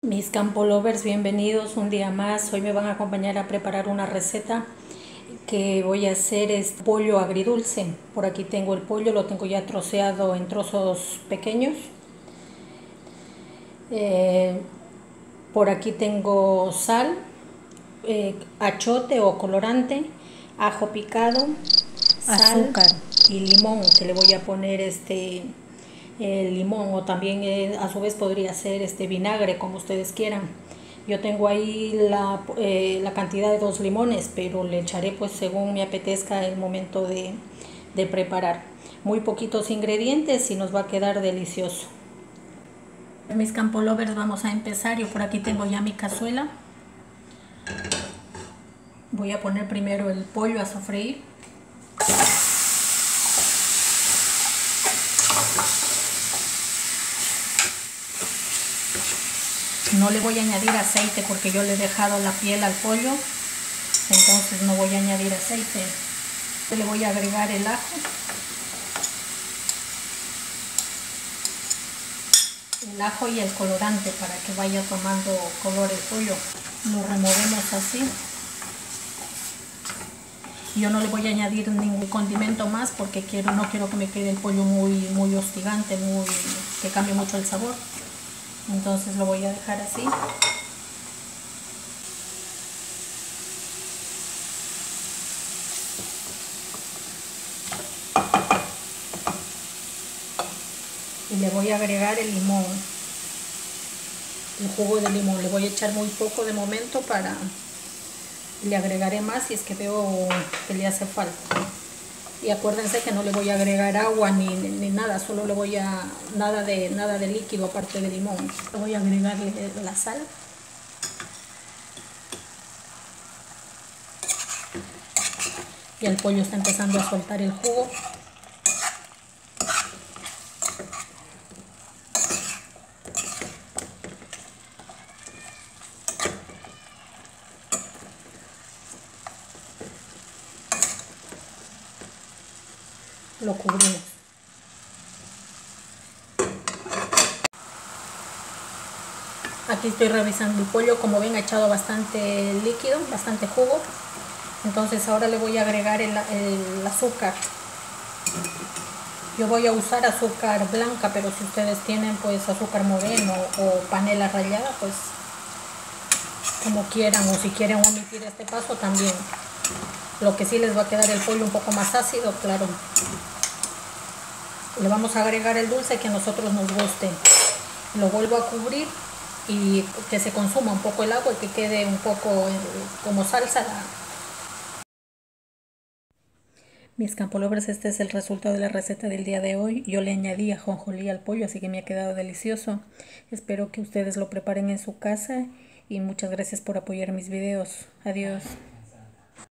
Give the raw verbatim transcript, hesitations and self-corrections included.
Mis campo lovers, bienvenidos un día más. Hoy me van a acompañar a preparar una receta que voy a hacer es pollo agridulce. Por aquí tengo el pollo, lo tengo ya troceado en trozos pequeños. Eh, por aquí tengo sal, eh, achote o colorante, ajo picado, sal, azúcar y limón, que le voy a poner este el limón, o también eh, a su vez podría ser este vinagre, como ustedes quieran. Yo tengo ahí la, eh, la cantidad de dos limones, pero le echaré pues según me apetezca el momento de, de preparar. Muy poquitos ingredientes y nos va a quedar delicioso. Mis campo lovers, vamos a empezar. Yo por aquí tengo ya mi cazuela. Voy a poner primero el pollo a sofreír. No le voy a añadir aceite porque yo le he dejado la piel al pollo, entonces no voy a añadir aceite. Le voy a agregar el ajo, el ajo y el colorante para que vaya tomando color el pollo. Lo removemos así. Yo no le voy a añadir ningún condimento más porque quiero, no quiero que me quede el pollo muy, muy hostigante, muy, que cambie mucho el sabor. Entonces lo voy a dejar así. Y le voy a agregar el limón, el jugo de limón. Le voy a echar muy poco de momento, para le agregaré más si es que veo que le hace falta. Y acuérdense que no le voy a agregar agua ni, ni nada, solo le voy a nada de nada de líquido aparte de limón. Le voy a agregarle la sal. Y el pollo está empezando a soltar el jugo. Lo cubrimos. Aquí estoy revisando el pollo, como ven ha echado bastante líquido, bastante jugo. Entonces ahora le voy a agregar el, el azúcar. Yo voy a usar azúcar blanca, pero si ustedes tienen pues azúcar moreno o panela rallada, pues como quieran, o si quieren omitir este paso también. Lo que sí les va a quedar el pollo un poco más ácido, claro. Le vamos a agregar el dulce que a nosotros nos guste. Lo vuelvo a cubrir y que se consuma un poco el agua y que quede un poco como salsa. Mis campo lovers, este es el resultado de la receta del día de hoy. Yo le añadí ajonjolí al pollo, así que me ha quedado delicioso. Espero que ustedes lo preparen en su casa y muchas gracias por apoyar mis videos. Adiós.